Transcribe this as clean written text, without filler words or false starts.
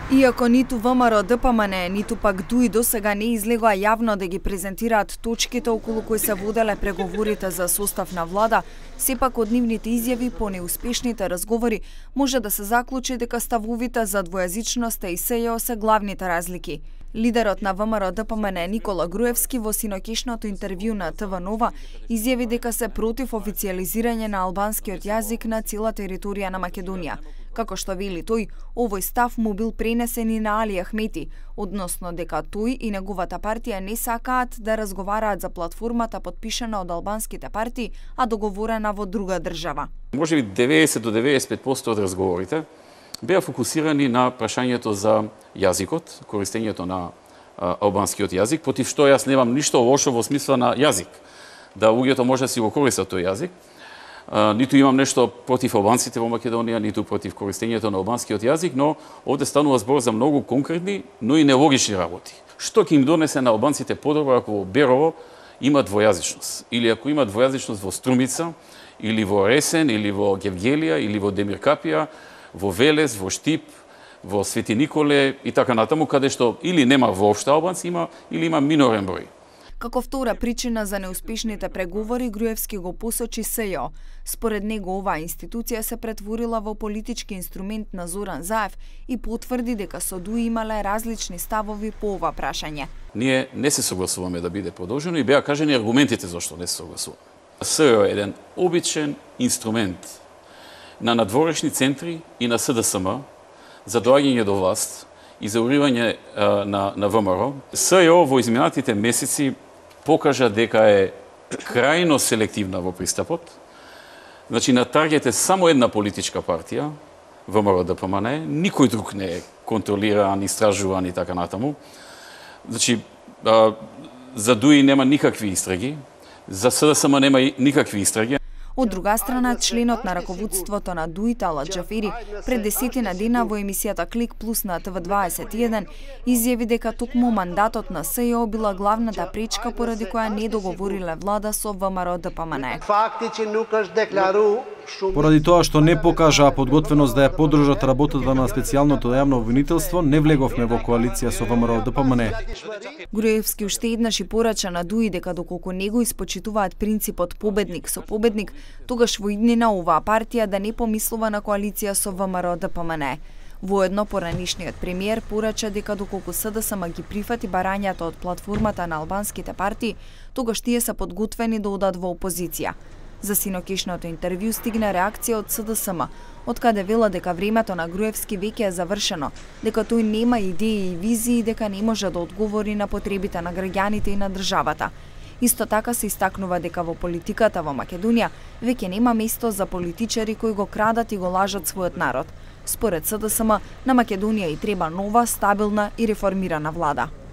Иако ниту ВМРО ДПМН, ниту пак ДУИ досега не излегоа јавно да ги презентираат точките околу кои се воделе преговорите за состав на влада, сепак од нивните изјави по неуспешните разговори може да се заклучи дека ставовите за двојазичноста и СЈО се главните разлики. Лидерот на ВМРО ДПМН Никола Груевски во синокишното интервју на ТВ Нова изјави дека се против официјализирање на албанскиот јазик на цела територија на Македонија. Како што вели тој, овој став му бил пренесен и на Али Ахмети, односно дека тој и неговата партија не сакаат да разговараат за платформата подпишана од албанските партии, а договорена во друга држава. Можеби 90 до 95% од разговорите беа фокусирани на прашањето за јазикот, користењето на албанскиот јазик, против што јас немам ништо лошо во смисла на јазик, да луѓето може да си го користат тој јазик. Ниту имам нешто против албанците во Македонија, ниту против користењето на албанскиот јазик, но овде станува збор за многу конкретни, но и нелогични работи. Што ќе им донесе на албанците подобро ако во Берово има двојазичност, или ако има двојазичност во Струмица, или во Ресен, или во Гевгелија, или во Демиркапија, во Велес, во Штип, во Свети Николе и така натаму, каде што или нема воопшто албанци, или има минорен број. Како втора причина за неуспешните преговори, Груевски го посочи СЈО. Според него, оваа институција се претворила во политички инструмент на Зоран Заев и потврди дека со ДУИ имале различни ставови по ова прашање. Ние не се согласуваме да биде продолжено и беа кажани аргументите зашто не се согласуваме. СЈО е еден обичен инструмент на надворешни центри и на СДСМ за доаѓање до власт и за уривање на ВМРО. СЈО во изминатите месеци покажа дека е крајно селективна во пристапот. Значи, на таргет е само една политичка партија, ВМРО ДПМН, никој друг не е контролиран, истражуван и така натаму. Значи, за ДУИ нема никакви истраги, за СДСМ нема никакви истраги. Од друга страна, членот на раководството на ДУИ Талат Џафери пред 10 дена во емисијата Клик Плюс на ТВ21 изјави дека токму мандатот на СЈО била главната пречка поради која не договориле влада со ВМРО ДПМН. Поради тоа што не покажаа подготвеност да ја поддржат работата на специјалното јавно обвинителство, не влеговме во коалиција со ВМРО ДПМН. Груевски уште еднаш и порача на ДУИ дека доколку него испочитуваат принципот победник со победник, тогаш во иднина оваа партија да не помислува на коалиција со ВМРО ДПМН. Воедно поранишниот премиер порача дека доколку СДСМ ги прифати барањата од платформата на албанските партии, тогаш тие се подготвени да одат во опозиција. За синокишното интервју стигна реакција од СДСМ, од каде вела дека времето на Груевски веќе е завршено, дека тој нема идеи и визии, дека не може да одговори на потребите на граѓаните и на државата. Исто така се истакнува дека во политиката во Македонија веќе нема место за политичари кои го крадат и го лажат својот народ. Според СДСМ, на Македонија и треба нова, стабилна и реформирана влада.